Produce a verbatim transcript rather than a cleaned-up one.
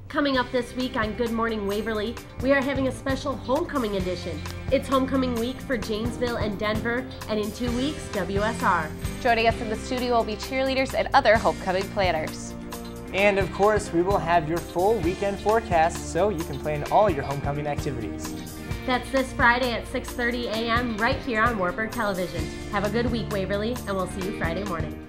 Coming up this week on Good Morning Waverly, we are having a special homecoming edition. It's homecoming week for Janesville and Denver, and in two weeks, W S R. Joining us in the studio will be cheerleaders and other homecoming planners. And of course, we will have your full weekend forecast so you can plan all your homecoming activities. That's this Friday at six thirty a m right here on Warburg Television. Have a good week, Waverly, and we'll see you Friday morning.